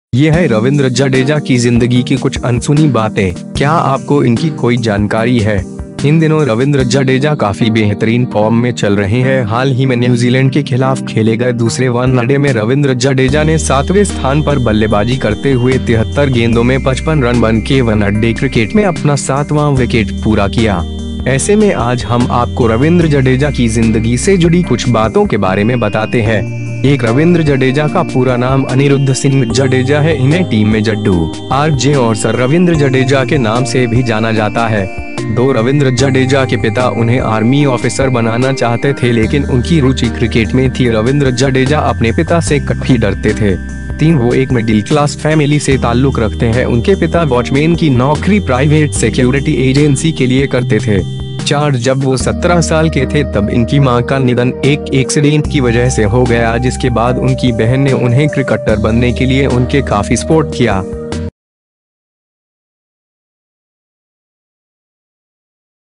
ये है रविंद्र जडेजा की जिंदगी की कुछ अनसुनी बातें। क्या आपको इनकी कोई जानकारी है? इन दिनों रविंद्र जडेजा काफी बेहतरीन फॉर्म में चल रहे हैं। हाल ही में न्यूजीलैंड के खिलाफ खेले गए दूसरे वनडे में रविंद्र जडेजा ने 7वें स्थान पर बल्लेबाजी करते हुए 73 गेंदों में 55 रन बनके वनडे क्रिकेट में अपना 7वां विकेट पूरा किया। ऐसे में आज हम आपको रविंद्र जडेजा की जिंदगी से जुड़ी कुछ बातों के बारे में बताते हैं। एक, रविंद्र जडेजा का पूरा नाम अनिरुद्ध सिंह जडेजा है। इन्हें टीम में जड्डू, आरजे और सर रविंद्र जडेजा के नाम से भी जाना जाता है। 2, रविंद्र जडेजा के पिता उन्हें आर्मी ऑफिसर बनाना चाहते थे, लेकिन उनकी रुचि क्रिकेट में थी। रविंद्र जडेजा अपने पिता से काफी डरते थे। 3, वो एक मिडिल क्लास फैमिली से ताल्लुक रखते हैं। उनके पिता वॉचमैन की नौकरी प्राइवेट सिक्योरिटी एजेंसी के लिए करते थे। 4, जब वो 17 साल के थे तब इनकी मां का निधन एक एक्सीडेंट की वजह से हो गया, जिसके बाद उनकी बहन ने उन्हें क्रिकेटर बनने के लिए उनके काफी सपोर्ट किया।